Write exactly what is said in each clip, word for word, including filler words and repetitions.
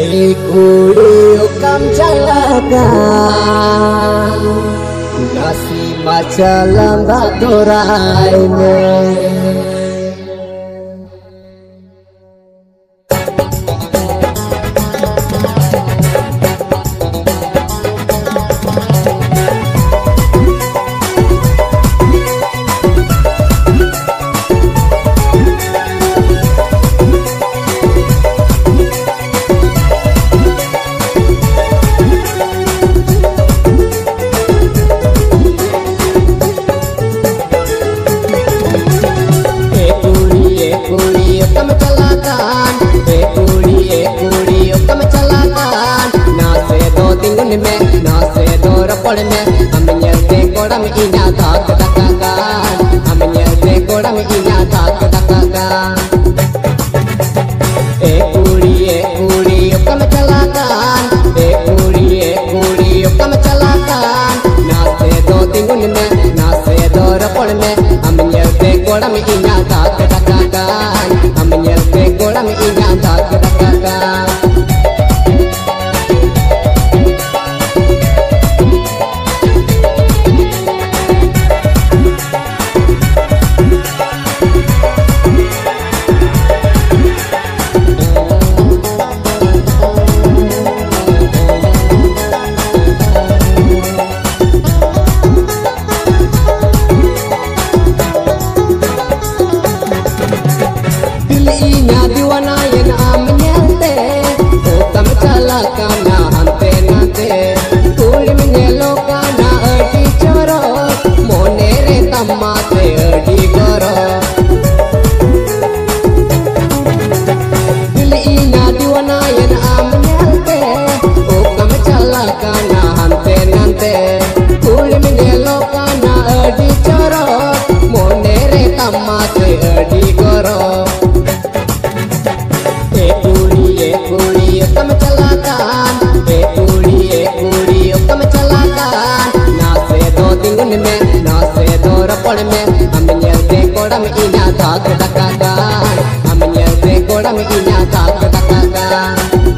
Kudu kam calakan nasi macalang gak doraine. में नासे दौर पड़ में हम ये कोड़म इना ताक तकागान हम ये कोड़म इना ताक तकागान ए कुड़ी ए कुड़ी कम चलागान ए कुड़ी ए कुड़ी कम चलागान नासे दो तिगुन में नासे दौर पड़ में हम ये कोड़म इना ताक तकागान हम ये कोड़म इना ताक तकागान में हम ये कोड़म इना ताक तकागान हम ये कोड़म इना ताक तकागान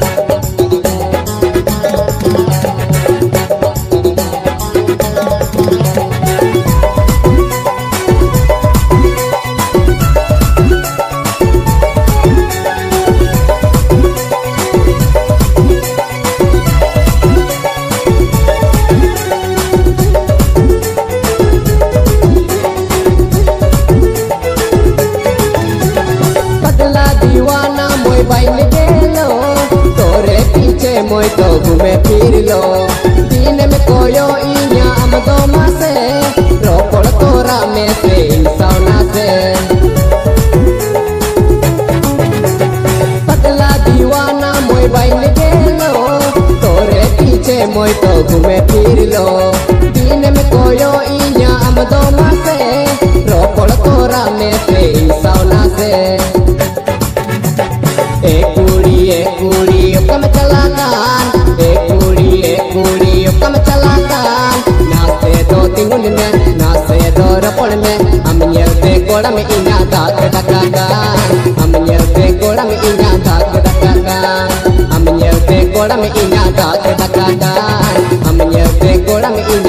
मोय तो घूमे फिर लो दिन में कोयो इया हम दो मासे रोपड़ तोरा में से इंसाना से पतला दीवाना मोय बाइल गेलो तोरे पीछे मोय तो घूमे फिर लो दिन में कोयो इया हम दो मासे रोपड़ तोरा में से इंसाना से ए कुड़ी ए कुड़ी कम चलागान ए कुड़ी ए कुड़ी कम चलागान नासे दो तिगुन में नासे दौर पड़ में हम ये कोड़म इना ताक तकागान हम ये कोड़म इना ताक तकागान हम ये कोड़म इना ताक तकागान हम ये कोड़म इना